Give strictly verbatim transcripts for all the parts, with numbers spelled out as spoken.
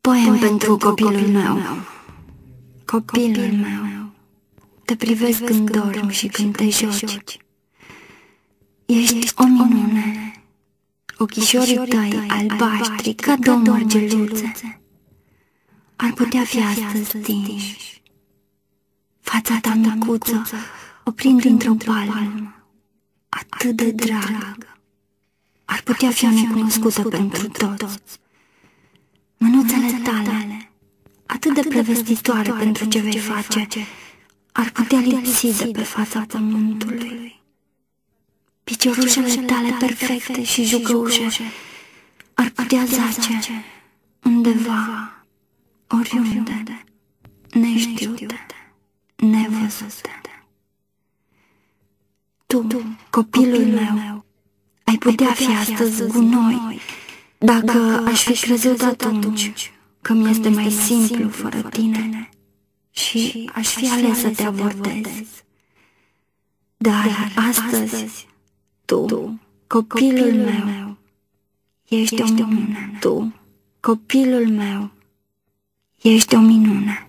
Poem pentru copilul meu. Copilul meu, te privesc când dormi și când te joci. Ești o minune, ochișorii tăi albaștri ca două mărgeluțe ar putea fi astăzi stinși. Fața ta micuță o prind într-o palmă, atât de dragă, ar putea fi necunoscută pentru toți. Mânuțele tale, atât de prevestitoare pentru ce vei face, ar putea lipsi de pe fața pământului. Piciorușele tale perfecte și jucăușe ar putea zace undeva, oriunde, neștiute, nevăzute. Tu, copilul meu, ai putea fi astăzi gunoi, dacă aș fi crezut atunci că mi este mai simplu fără tine și aș fi ales să te avortez. Dar astăzi, tu, copilul meu, ești o minune. Tu, copilul meu, ești o minune.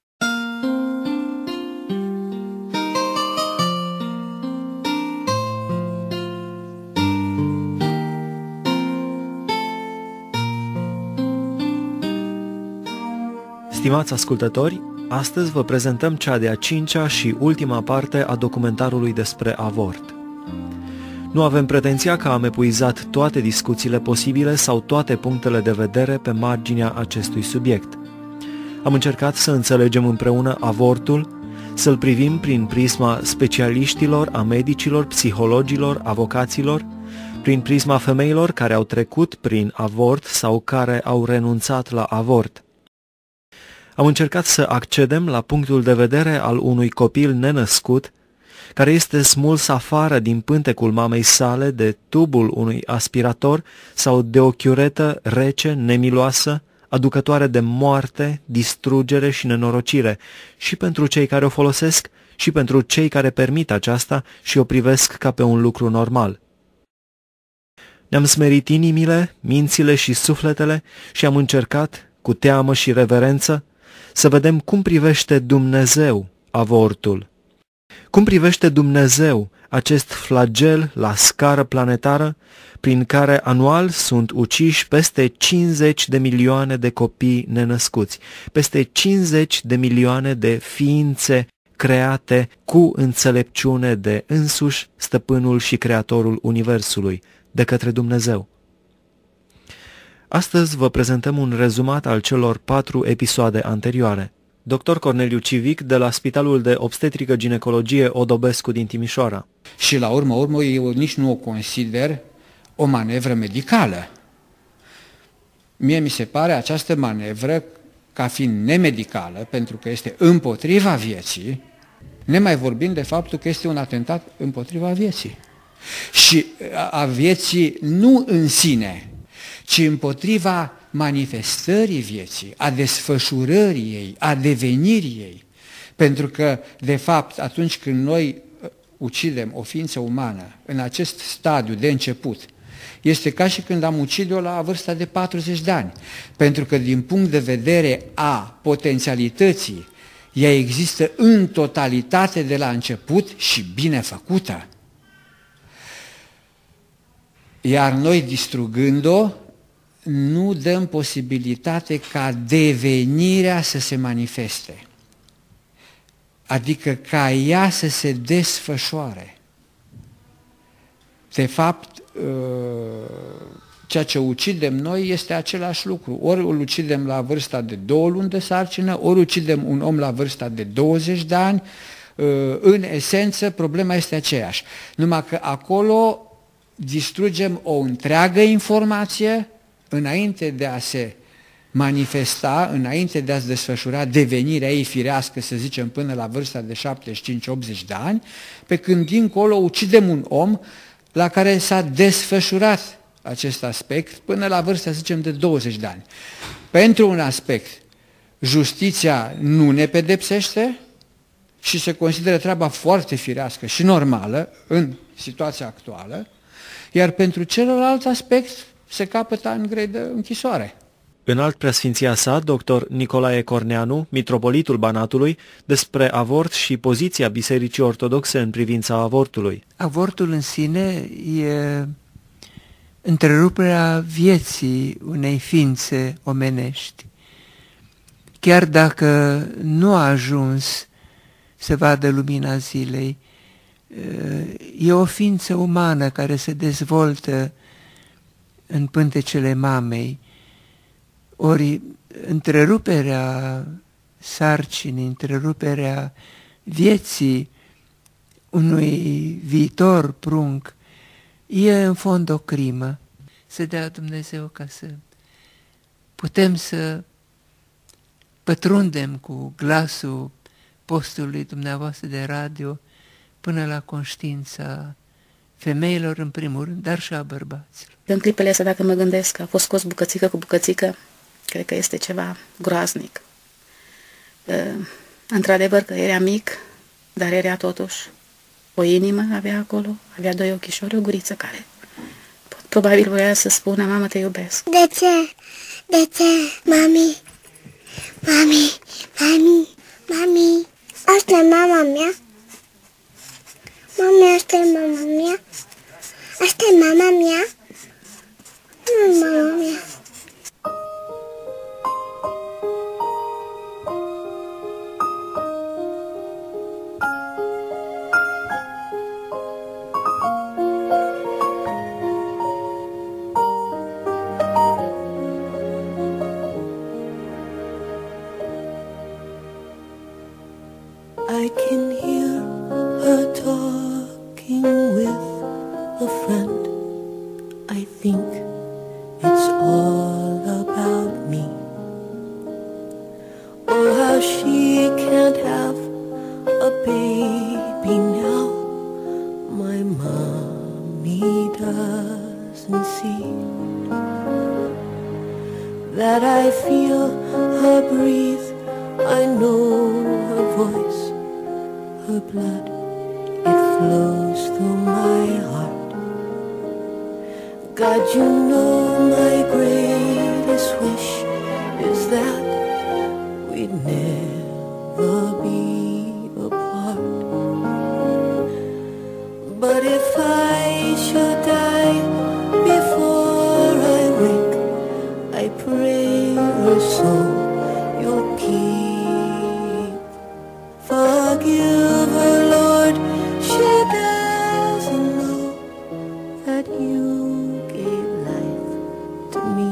Stimați ascultători, astăzi vă prezentăm cea de-a cincea și ultima parte a documentarului despre avort. Nu avem pretenția că am epuizat toate discuțiile posibile sau toate punctele de vedere pe marginea acestui subiect. Am încercat să înțelegem împreună avortul, să-l privim prin prisma specialiștilor, a medicilor, psihologilor, avocaților, prin prisma femeilor care au trecut prin avort sau care au renunțat la avort. Am încercat să accedem la punctul de vedere al unui copil nenăscut, care este smuls afară din pântecul mamei sale de tubul unui aspirator sau de o chiuretă rece, nemiloasă, aducătoare de moarte, distrugere și nenorocire, și pentru cei care o folosesc, și pentru cei care permit aceasta și o privesc ca pe un lucru normal. Ne-am smerit inimile, mințile și sufletele și am încercat, cu teamă și reverență, să vedem cum privește Dumnezeu avortul. Cum privește Dumnezeu acest flagel la scară planetară prin care anual sunt uciși peste cincizeci de milioane de copii nenăscuți, peste cincizeci de milioane de ființe create cu înțelepciune de însuși Stăpânul și Creatorul Universului, de către Dumnezeu. Astăzi vă prezentăm un rezumat al celor patru episoade anterioare. doctor Corneliu Civic, de la Spitalul de Obstetrică-Ginecologie Odobescu din Timișoara. Și la urmă urmă eu nici nu o consider o manevră medicală. Mie mi se pare această manevră ca fiind nemedicală, pentru că este împotriva vieții, nemai vorbind de faptul că este un atentat împotriva vieții. Și a vieții nu în sine, ci împotriva manifestării vieții, a desfășurării ei, a devenirii ei. Pentru că, de fapt, atunci când noi ucidem o ființă umană în acest stadiu de început, este ca și când am ucide-o la vârsta de patruzeci de ani. Pentru că, din punct de vedere a potențialității, ea există în totalitate de la început și bine făcută. Iar noi, distrugând-o, nu dăm posibilitate ca devenirea să se manifeste, adică ca ea să se desfășoare. De fapt, ceea ce ucidem noi este același lucru. Ori îl ucidem la vârsta de două luni de sarcină, ori ucidem un om la vârsta de douăzeci de ani. În esență, problema este aceeași. Numai că acolo distrugem o întreagă informație înainte de a se manifesta, înainte de a se desfășura devenirea ei firească, să zicem, până la vârsta de șaptezeci și cinci optzeci de ani, pe când dincolo ucidem un om la care s-a desfășurat acest aspect până la vârsta, să zicem, de douăzeci de ani. Pentru un aspect, justiția nu ne pedepsește și se consideră treaba foarte firească și normală în situația actuală, iar pentru celălalt aspect se capătă în grei de închisoare. Înalt preasfinția sa, doctor Nicolae Corneanu, mitropolitul Banatului, despre avort și poziția Bisericii Ortodoxe în privința avortului. Avortul în sine e întreruperea vieții unei ființe omenești. Chiar dacă nu a ajuns să vadă lumina zilei, e o ființă umană care se dezvoltă în pântecele mamei. Ori întreruperea sarcinii, întreruperea vieții unui viitor prunc e în fond o crimă. Să dea Dumnezeu ca să putem să pătrundem cu glasul postului dumneavoastră de radio până la conștiința femeilor în primul rând, dar și a bărbaților. În clipele astea, dacă mă gândesc că a fost scos bucățică cu bucățică, cred că este ceva groaznic. Într-adevăr că era mic, dar era totuși o inimă, avea acolo, avea doi ochișori, o guriță care probabil voia să spună, mamă, te iubesc. De ce? De ce? Mami, mami, mami, mami, asta e mama mea? Mami, asta e mama mea? Asta e mama mea? Nu e mama mea. I can hear her talking with a friend. I think it's all about me. Oh, how she can't have a baby now. My mommy doesn't see that I feel her breathe. I know her voice. Her blood, it flows through my heart. God, you know my greatest wish is that we'd never be apart. But if I should die before I wake, I pray her soul you'll keep. Forgive her, Lord, she doesn't know that you gave life to me.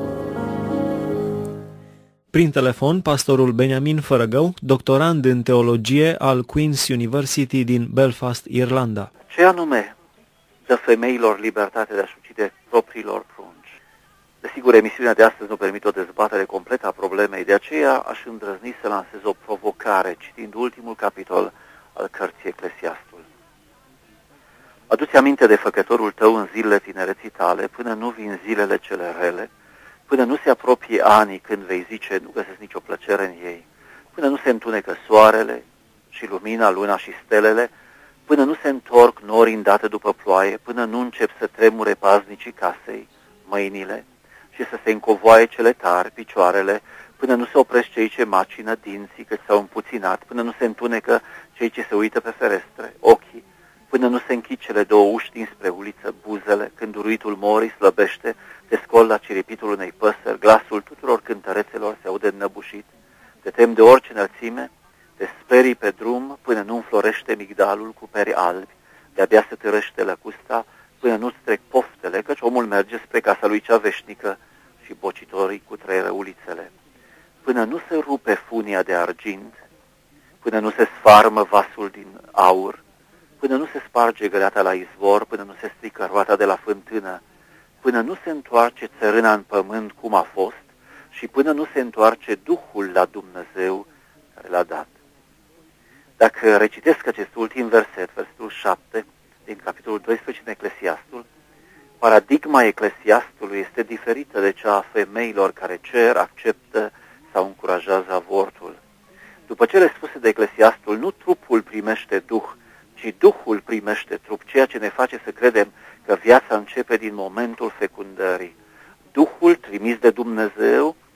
Prin telefon, pastorul Benjamin Fărăgău, doctorand în teologie al Queen's University din Belfast, Irlanda. Ce anume dă femeilor libertate de a-și ucide propriilor prunci? Desigur, emisiunea de astăzi nu permite o dezbatere completă a problemei, de aceea aș îndrăzni să lansez o provocare, citind ultimul capitol al cărții Eclesiastul. Adu-ți aminte de făcătorul tău în zilele tinereții tale, până nu vin zilele cele rele, până nu se apropie anii când vei zice, nu găsesc nicio plăcere în ei, până nu se întunecă soarele și lumina, luna și stelele, până nu se întorc nori îndată după ploaie, până nu încep să tremure paznicii casei, mâinile, și să se încovoaie cele tari, picioarele, până nu se opresc cei ce macină dinții, cât s-au împuținat, până nu se întunecă cei ce se uită pe ferestre, ochii, până nu se închid cele două uși dinspre uliță, buzele, când uruitul morii slăbește, te scol la ciripitul unei păsări, glasul tuturor cântărețelor se aude înnăbușit, te tem de orice înălțime, te sperii pe drum până nu înflorește migdalul cu peri albi, de-abia se târăște lăcusta, până nu-ți trec poftele, căci omul merge spre casa lui cea veșnică și bocitorii cu trăieră ulițele. Până nu se rupe funia de argint, până nu se sfarmă vasul din aur, până nu se sparge găleata la izvor, până nu se strică roata de la fântână, până nu se întoarce țărâna în pământ cum a fost și până nu se întoarce Duhul la Dumnezeu care l-a dat. Dacă recitesc acest ultim verset, versetul șapte, din capitolul doisprezece în Eclesiastul, paradigma Eclesiastului este diferită de cea a femeilor care cer, acceptă sau încurajează avortul. După cele spuse de Eclesiastul, nu trupul primește Duh, ci Duhul primește trup, ceea ce ne face să credem că viața începe din momentul fecundării. Duhul trimis de Dumnezeu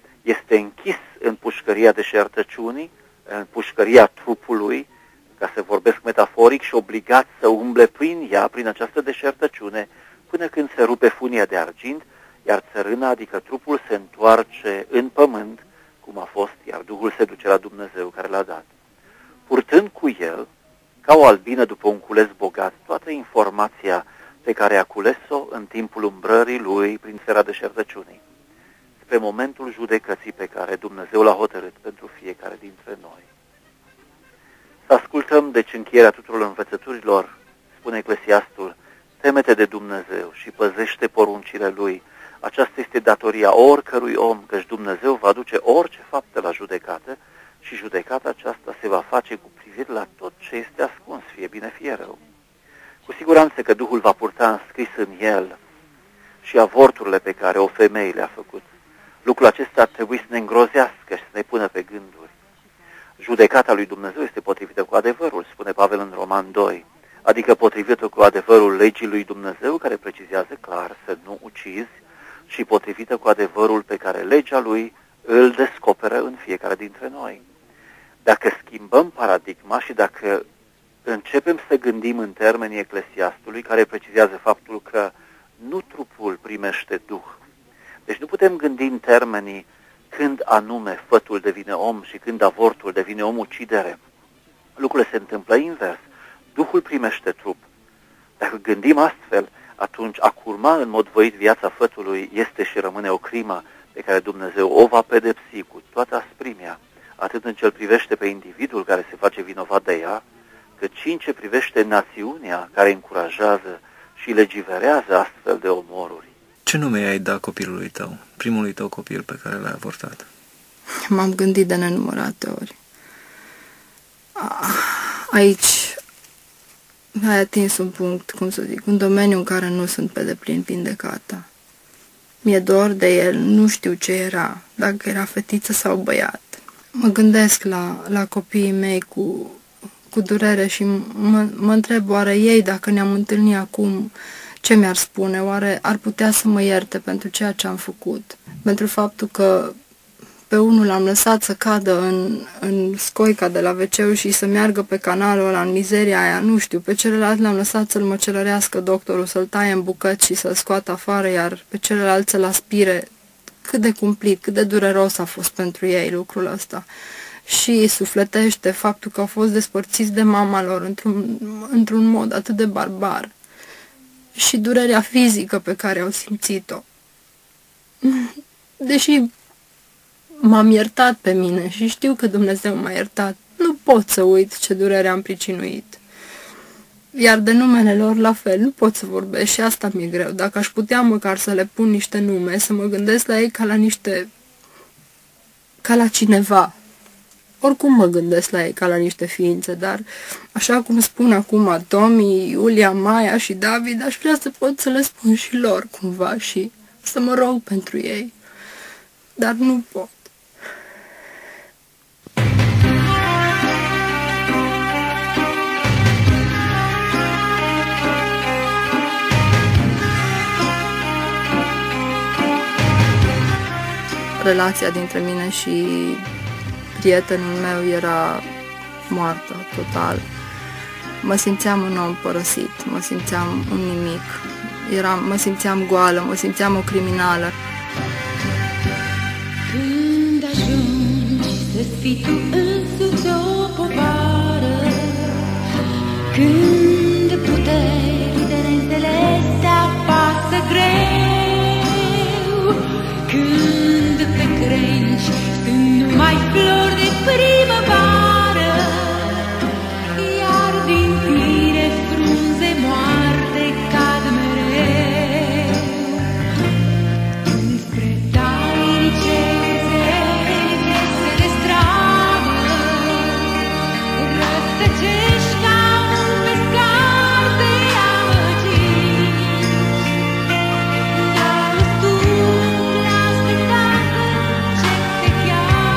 închis în pușcăria deșertăciunii, în pușcăria trupului, ca să vorbesc metaforic, și obligat să umble prin ea, prin această deșertăciune, până când se rupe funia de argint, iar țărâna, adică trupul, se întoarce în pământ, cum a fost, iar Duhul se duce la Dumnezeu care l-a dat. Purtând cu el, ca o albină după un cules bogat, toată informația pe care a cules-o în timpul umbrării lui prin sfera deșertăciunii, spre momentul judecății pe care Dumnezeu l-a hotărât pentru fiecare dintre noi. Să ascultăm, deci, încheierea tuturor învățăturilor, spune Eclesiastul: teme-te de Dumnezeu și păzește poruncile Lui. Aceasta este datoria oricărui om, căci Dumnezeu va duce orice fapte la judecată și judecata aceasta se va face cu privire la tot ce este ascuns, fie bine, fie rău. Cu siguranță că Duhul va purta înscris în el și avorturile pe care o femeie le-a făcut. Lucrul acesta ar trebui să ne îngrozească și să ne pună pe gânduri. Judecata lui Dumnezeu este potrivită cu adevărul, spune Pavel în Roman doi, adică potrivită cu adevărul legii lui Dumnezeu, care precizează clar să nu ucizi, și potrivită cu adevărul pe care legea lui îl descoperă în fiecare dintre noi. Dacă schimbăm paradigma și dacă începem să gândim în termenii Eclesiastului, care precizează faptul că nu trupul primește Duh, deci nu putem gândi în termenii când anume fătul devine om și când avortul devine omucidere. Lucrurile se întâmplă invers. Duhul primește trup. Dacă gândim astfel, atunci a curma în mod voit viața fătului este și rămâne o crimă pe care Dumnezeu o va pedepsi cu toată asprimea, atât în ce privește pe individul care se face vinovat de ea, cât și în ce privește națiunea care încurajează și legiverează astfel de omoruri. Ce nume ai dat copilului tău, primului tău copil pe care l-ai avortat? M-am gândit de nenumărate ori. Aici ai atins un punct, cum să zic, un domeniu în care nu sunt pe deplin vindecată. Mi-e dor de el, nu știu ce era, dacă era fetiță sau băiat. Mă gândesc la, la copiii mei cu, cu durere și mă, mă întreb, oare ei, dacă ne-am întâlnit acum, ce mi-ar spune? Oare ar putea să mă ierte pentru ceea ce am făcut? Pentru faptul că pe unul l-am lăsat să cadă în, în scoica de la ve ce și să meargă pe canalul ăla în mizeria aia, nu știu, pe celălalt l-am lăsat să-l măcelărească doctorul, să-l taie în bucăți și să-l scoată afară, iar pe celălalt să-l aspire. Cât de cumplit, cât de dureros a fost pentru ei lucrul ăsta. Și sufletește faptul că au fost despărțiți de mama lor într-un, într-un mod atât de barbar. Și durerea fizică pe care au simțit-o. Deși m-am iertat pe mine și știu că Dumnezeu m-a iertat, nu pot să uit ce durere am pricinuit. Iar de numele lor la fel, nu pot să vorbesc și asta mi-e greu. Dacă aș putea măcar să le pun niște nume, să mă gândesc la ei ca la niște... ca la cineva. Oricum mă gândesc la ei ca la niște ființe, dar așa cum spun acum Tomi, Iulia, Maia și David, aș vrea să pot să le spun și lor cumva și să mă rog pentru ei. Dar nu pot. Relația dintre mine și prietenul meu era moartă, total. Mă simțeam un om părăsit, mă simțeam un nimic, eram, mă simțeam goală, mă simțeam o criminală. Când ajungi să-ți fii tu însuți o povară, când puteri de neînțeles te apasă greu, când pe crengi sunt numai flori de primăvară, iar din tine frunze moarte cad mereu. Înspre tainice zele se destramă, răstăcești ca un pescar pe amăgiți, dar răstund la așteptată ce te cheamă.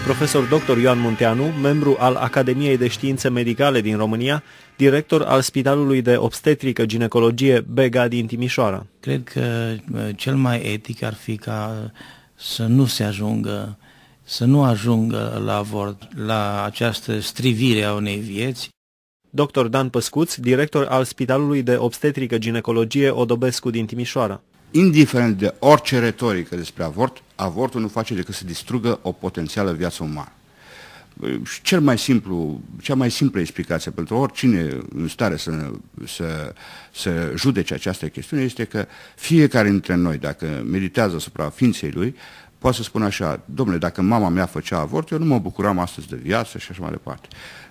profesor doctor Ioan Munteanu, membru al Academiei de Științe Medicale din România, director al Spitalului de Obstetrică Ginecologie Bega din Timișoara. Cred că cel mai etic ar fi ca să nu se ajungă, să nu ajungă la avort, la această strivire a unei vieți. doctor Dan Păscuț, director al Spitalului de Obstetrică Ginecologie Odobescu din Timișoara. Indiferent de orice retorică despre avort, avortul nu face decât să distrugă o potențială viață umană. Și cel mai simplu, cea mai simplă explicație pentru oricine în stare să, să, să judece această chestiune este că fiecare dintre noi, dacă meditează asupra ființei lui, poate să spună așa: domnule, dacă mama mea făcea avort, eu nu mă bucuram astăzi de viață și așa mai departe.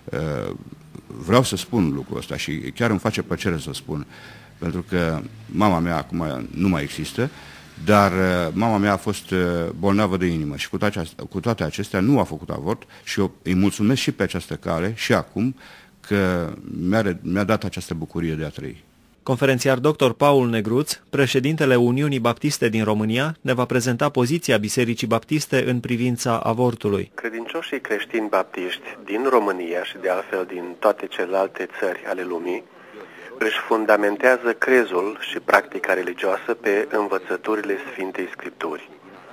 Vreau să spun lucrul ăsta și chiar îmi face plăcere să spun, pentru că mama mea acum nu mai există, dar mama mea a fost bolnavă de inimă și cu toate, cu toate acestea nu a făcut avort și eu îi mulțumesc și pe această cale și acum că mi-a, mi-a dat această bucurie de a trăi. Conferențiar doctor Paul Negruț, președintele Uniunii Baptiste din România, ne va prezenta poziția Bisericii Baptiste în privința avortului. Credincioșii creștini baptiști din România și de altfel din toate celelalte țări ale lumii își fundamentează crezul și practica religioasă pe învățăturile Sfintei Scripturi.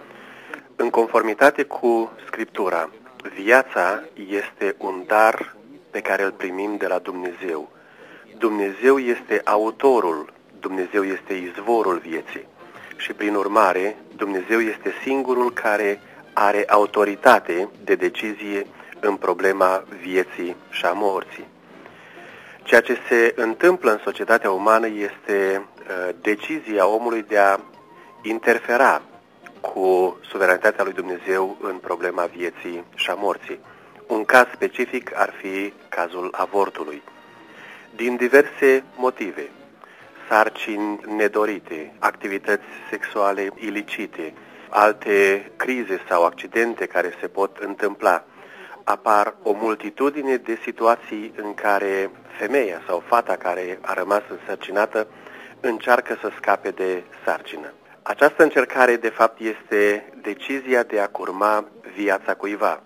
În conformitate cu Scriptura, viața este un dar pe care îl primim de la Dumnezeu. Dumnezeu este autorul, Dumnezeu este izvorul vieții și, prin urmare, Dumnezeu este singurul care are autoritate de decizie în problema vieții și a morții. Ceea ce se întâmplă în societatea umană este uh, decizia omului de a interfera cu suveranitatea lui Dumnezeu în problema vieții și a morții. Un caz specific ar fi cazul avortului. Din diverse motive, sarcini nedorite, activități sexuale ilicite, alte crize sau accidente care se pot întâmpla, apar o multitudine de situații în care femeia sau fata care a rămas însărcinată încearcă să scape de sarcină. Această încercare, de fapt, este decizia de a curma viața cuiva.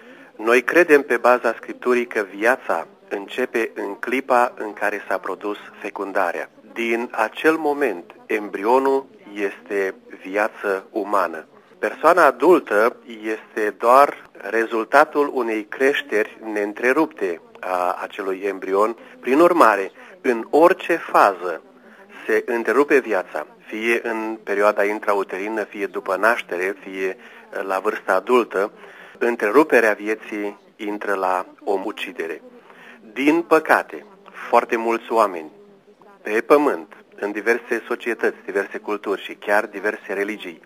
Noi credem pe baza Scripturii că viața începe în clipa în care s-a produs fecundarea. Din acel moment, embrionul este viață umană. Persoana adultă este doar rezultatul unei creșteri neîntrerupte a acelui embrion. Prin urmare, în orice fază se întrerupe viața, fie în perioada intrauterină, fie după naștere, fie la vârsta adultă, întreruperea vieții intră la omucidere. Din păcate, foarte mulți oameni pe pământ, în diverse societăți, diverse culturi și chiar diverse religii,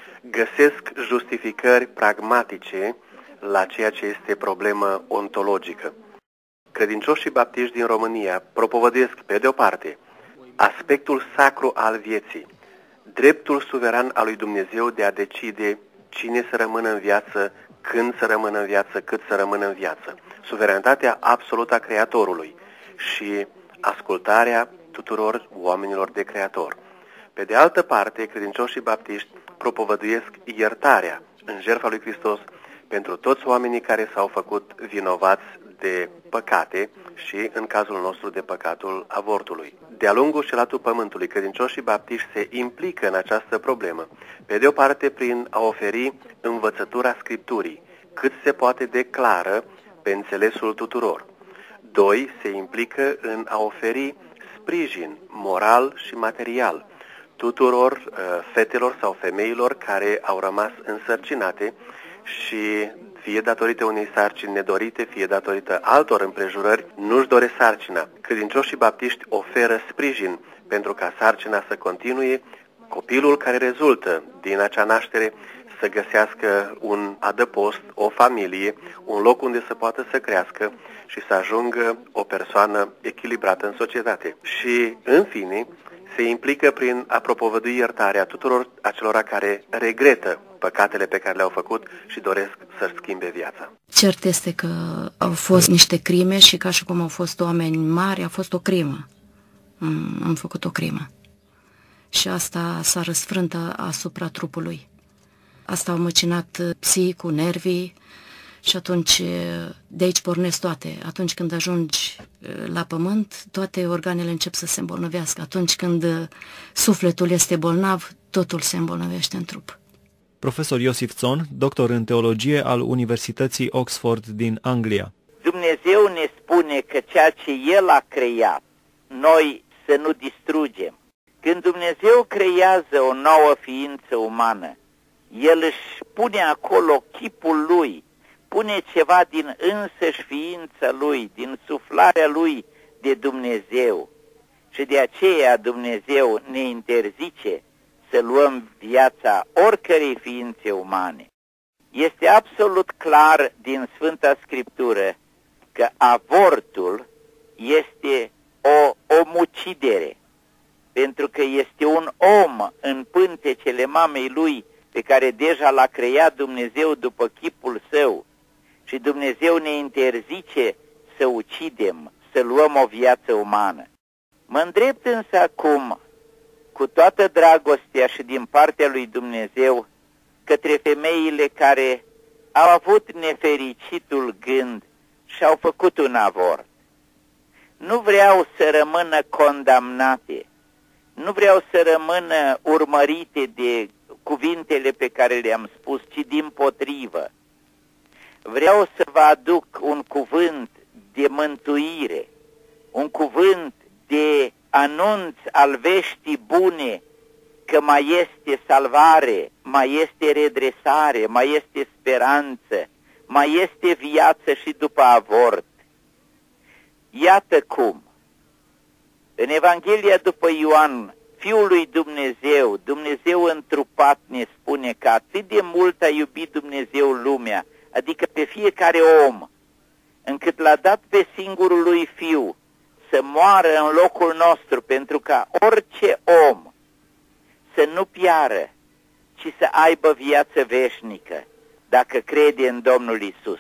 găsesc justificări pragmatice la ceea ce este problemă ontologică. Credincioșii baptiști din România propovăduiesc, pe de o parte, aspectul sacru al vieții, dreptul suveran al lui Dumnezeu de a decide cine să rămână în viață, când să rămână în viață, cât să rămână în viață, suveranitatea absolută a Creatorului și ascultarea tuturor oamenilor de Creator. Pe de altă parte, credincioșii baptiști propovăduiesc iertarea în jertfa lui Hristos pentru toți oamenii care s-au făcut vinovați de păcate și, în cazul nostru, de păcatul avortului. De-a lungul și latul pământului, credincioșii baptiști se implică în această problemă, pe de o parte prin a oferi învățătura Scripturii, cât se poate de clară pe înțelesul tuturor. Doi, se implică în a oferi sprijin moral și material tuturor uh, fetelor sau femeilor care au rămas însărcinate și, fie datorită unei sarcini nedorite, fie datorită altor împrejurări, nu-și doresc sarcina. Credincioșii baptiști oferă sprijin pentru ca sarcina să continue, copilul care rezultă din acea naștere să găsească un adăpost, o familie, un loc unde să poată să crească și să ajungă o persoană echilibrată în societate. Și, în fine, se implică prin a propovădui iertarea tuturor acelora care regretă păcatele pe care le-au făcut și doresc să-și schimbe viața. Cert este că au fost niște crime și ca și cum au fost oameni mari, a fost o crimă. Am făcut o crimă. Și asta s-a răsfrânt asupra trupului. Asta a măcinat psihicul, nervii Și atunci de aici pornesc toate. Atunci când ajungi la pământ, toate organele încep să se îmbolnăvească. Atunci când sufletul este bolnav, totul se îmbolnăvește în trup. Profesor Iosif Țon, doctor în teologie al Universității Oxford din Anglia. Dumnezeu ne spune că ceea ce El a creat, noi să nu distrugem. Când Dumnezeu creează o nouă ființă umană, El își pune acolo chipul Lui, pune ceva din însăși ființa Lui, din suflarea Lui de Dumnezeu. Și de aceea Dumnezeu ne interzice să luăm viața oricărei ființe umane. Este absolut clar din Sfânta Scriptură că avortul este o omucidere, pentru că este un om în pântecele mamei lui pe care deja l-a creat Dumnezeu după chipul său și Dumnezeu ne interzice să ucidem, să luăm o viață umană. Mă îndrept însă acum, cu toată dragostea și din partea lui Dumnezeu, către femeile care au avut nefericitul gând și au făcut un avort. Nu vreau să rămână condamnate, nu vreau să rămână urmărite de cuvintele pe care le-am spus, ci dimpotrivă. Vreau să vă aduc un cuvânt de mântuire, un cuvânt de anunț al veștii bune, că mai este salvare, mai este redresare, mai este speranță, mai este viață și după avort. Iată cum, în Evanghelia după Ioan, Fiul lui Dumnezeu, Dumnezeu întrupat, ne spune că atât de mult a iubit Dumnezeu lumea, adică pe fiecare om, încât l-a dat pe singurul lui Fiu să moară în locul nostru, pentru ca orice om să nu piară, ci să aibă viață veșnică, dacă crede în Domnul Isus.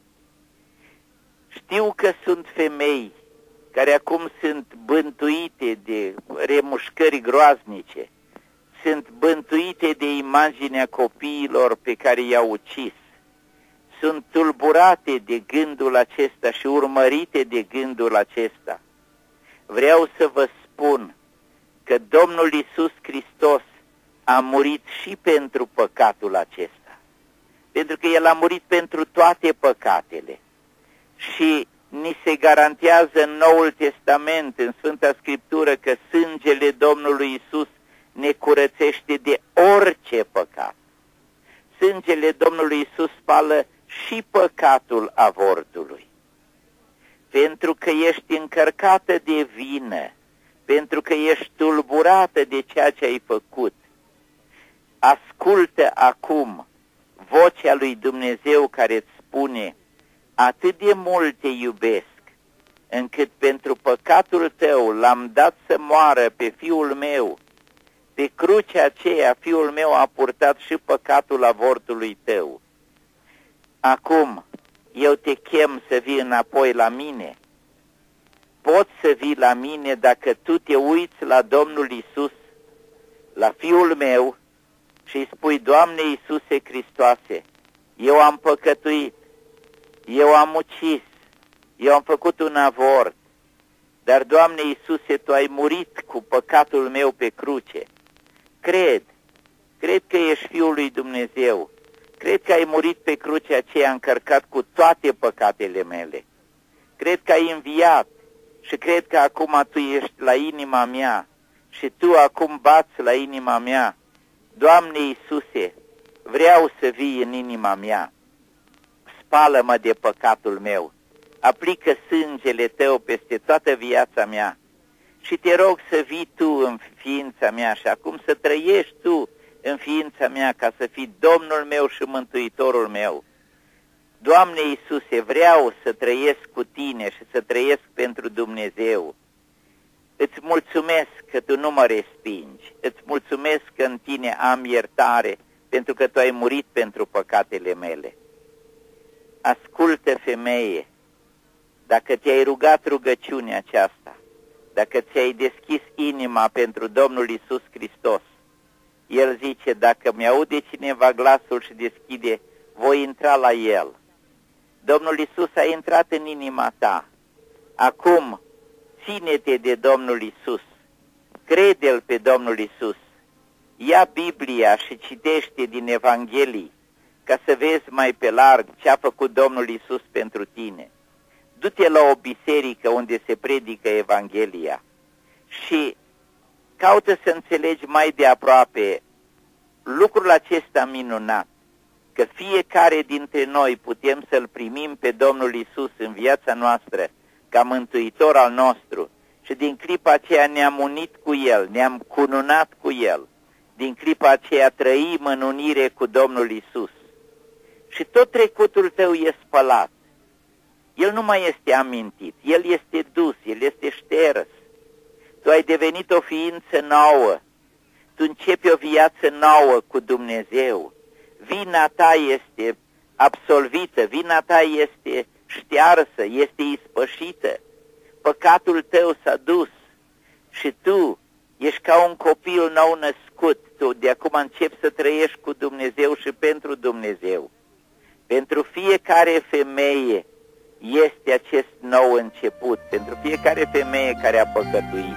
Știu că sunt femei care acum sunt bântuite de remușcări groaznice, sunt bântuite de imaginea copiilor pe care i-au ucis, sunt tulburate de gândul acesta și urmărite de gândul acesta. Vreau să vă spun că Domnul Iisus Hristos a murit și pentru păcatul acesta, pentru că El a murit pentru toate păcatele și ni se garantează în Noul Testament, în Sfânta Scriptură, că sângele Domnului Iisus ne curățește de orice păcat. Sângele Domnului Iisus spală și păcatul avortului. Pentru că ești încărcată de vină, pentru că ești tulburată de ceea ce ai făcut, ascultă acum vocea lui Dumnezeu care îți spune: atât de mult te iubesc, încât pentru păcatul tău l-am dat să moară pe Fiul meu. Pe crucea aceea Fiul meu a purtat și păcatul avortului tău. Acum eu te chem să vii înapoi la mine. Poți să vii la mine dacă tu te uiți la Domnul Isus, la Fiul meu, și îi spui: Doamne Iisuse Hristoase, eu am păcătuit, eu am ucis, eu am făcut un avort, dar, Doamne Iisuse, Tu ai murit cu păcatul meu pe cruce. Cred, cred că ești Fiul lui Dumnezeu, cred că ai murit pe crucea aceea încărcat cu toate păcatele mele. Cred că ai înviat și cred că acum Tu ești la inima mea și Tu acum bați la inima mea. Doamne Iisuse, vreau să vii în inima mea. Spală-mă de păcatul meu, aplică sângele Tău peste toată viața mea și te rog să vii Tu în ființa mea și acum să trăiești Tu în ființa mea ca să fii Domnul meu și Mântuitorul meu. Doamne Iisuse, vreau să trăiesc cu Tine și să trăiesc pentru Dumnezeu. Îți mulțumesc că Tu nu mă respingi, îți mulțumesc că în Tine am iertare, pentru că Tu ai murit pentru păcatele mele. Ascultă, femeie, dacă te-ai rugat rugăciunea aceasta, dacă ți-ai deschis inima pentru Domnul Iisus Hristos, El zice: dacă mi-aude cineva glasul și deschide, voi intra la El Domnul Iisus a intrat în inima ta. Acum, ține-te de Domnul Iisus. Crede-L pe Domnul Iisus. Ia Biblia și citește din Evanghelii ca să vezi mai pe larg ce a făcut Domnul Iisus pentru tine. Du-te la o biserică unde se predică Evanghelia și caută să înțelegi mai de aproape lucrul acesta minunat, că fiecare dintre noi putem să-L primim pe Domnul Iisus în viața noastră ca mântuitor al nostru și din clipa aceea ne-am unit cu El, ne-am cununat cu El, din clipa aceea trăim în unire cu Domnul Iisus. Și tot trecutul tău e spălat. El nu mai este amintit, El este dus, El este șters. Tu ai devenit o ființă nouă, tu începi o viață nouă cu Dumnezeu. Vina ta este absolvită, vina ta este ștearsă, este ispășită. Păcatul tău s-a dus și tu ești ca un copil nou născut. Tu de acum începi să trăiești cu Dumnezeu și pentru Dumnezeu. Pentru fiecare femeie este acest nou început, pentru fiecare femeie care a păcătuit.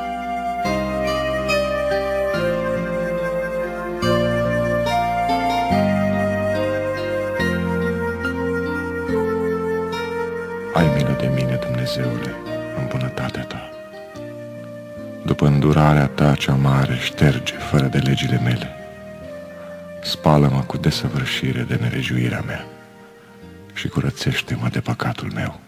Ai milă de mine, Dumnezeule, în bunătatea ta. După îndurarea ta cea mare, șterge fără de legile mele. Spală-mă cu desăvârșire de nelegiuirea mea și curățește-mă de păcatul meu.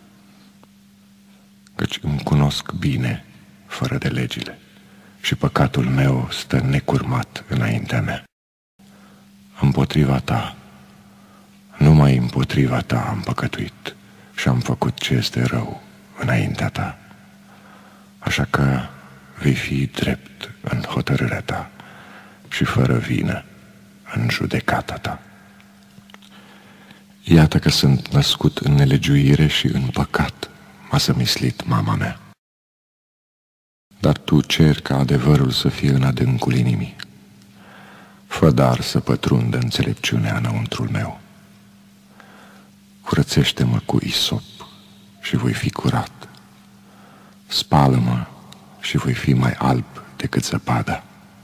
Căci îmi cunosc bine fără de legile și păcatul meu stă necurmat înaintea mea. Împotriva ta, numai împotriva ta am păcătuit și am făcut ce este rău înaintea ta. Așa că vei fi drept în hotărârea ta și fără vină în judecata ta. Iată că sunt născut în nelegiuire și în păcat, m-a zămislit mama mea. Dar tu ceri ca adevărul să fie în adâncul inimii. Fă dar să pătrundă înțelepciunea înăuntrul meu. Curățește-mă cu isop și voi fi curat. Spală-mă și voi fi mai alb decât zăpada.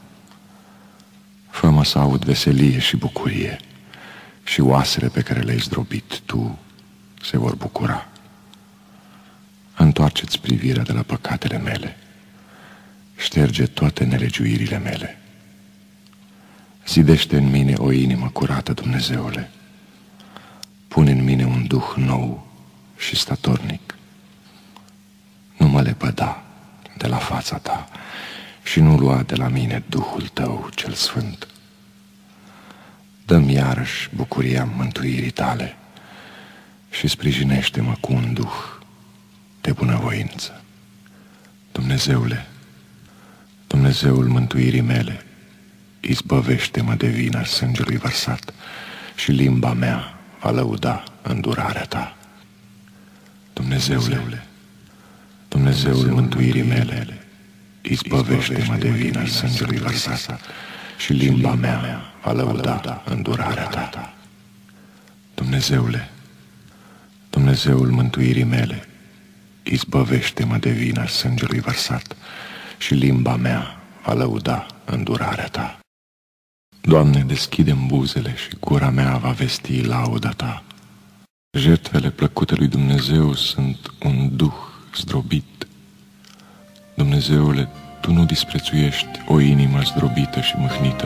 Fă-mă să aud veselie și bucurie și oasele pe care le-ai zdrobit tu se vor bucura. Întoarce-ți privirea de la păcatele mele, șterge toate nelegiuirile mele. Zidește în mine o inimă curată, Dumnezeule. Pune în mine un duh nou și statornic. Nu mă lepăda de la fața ta și nu lua de la mine Duhul tău cel sfânt. Dă-mi iarăși bucuria mântuirii tale și sprijinește-mă cu un duh de bunăvoință. Dumnezeule, Dumnezeul mântuirii mele, izbăvește-mă de vina sângelui vărsat și limba mea va lăuda îndurarea ta. Dumnezeule, Dumnezeul mântuirii mele, izbăvește-mă de vina sângelui vărsat și limba mea va lăuda îndurarea ta. Dumnezeule, Dumnezeul mântuirii mele, izbăvește-mă de vina sângelui vărsat și limba mea va lăuda îndurarea ta. Doamne, deschide-mi buzele și gura mea va vesti lauda ta. Jertfele plăcute lui Dumnezeu sunt un duh zdrobit. Dumnezeule, Tu nu disprețuiești o inimă zdrobită și mâhnită.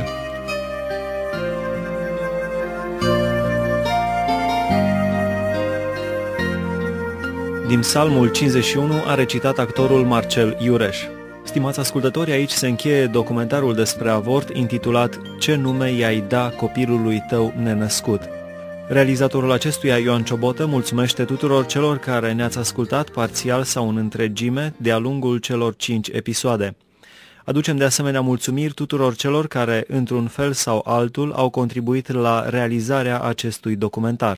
Din Psalmul cincizeci și unu a recitat actorul Marcel Iureș. Stimați ascultători, aici se încheie documentarul despre avort intitulat Ce nume i-ai da copilului tău nenăscut. Realizatorul acestuia, Ioan Ciobotă, mulțumește tuturor celor care ne-ați ascultat parțial sau în întregime de-a lungul celor cinci episoade. Aducem de asemenea mulțumiri tuturor celor care, într-un fel sau altul, au contribuit la realizarea acestui documentar.